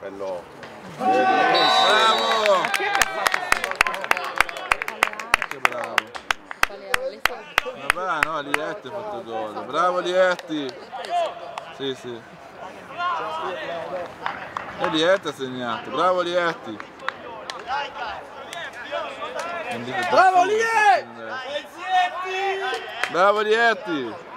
Bello. Bravo! Che bravo. Vabbè, no, Lietti ha fatto il gol. Bravo Lietti! Sì, sì. E Lietti ha segnato. Bravo Lietti! Bravo Lietti! Bravo Lietti!